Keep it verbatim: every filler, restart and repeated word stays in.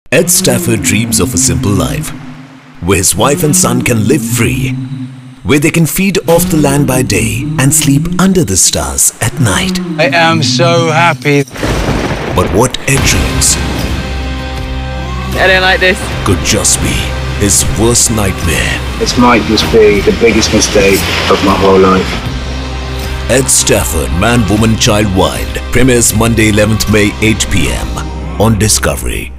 Ed Stafford dreams of a simple life, where his wife and son can live free, where they can feed off the land by day and sleep under the stars at night. I am so happy. But what Ed dreams I don't like this. could just be his worst nightmare. This might just be the biggest mistake of my whole life. Ed Stafford, Man, Woman, Child, Wild premieres Monday eleventh May eight p m on Discovery.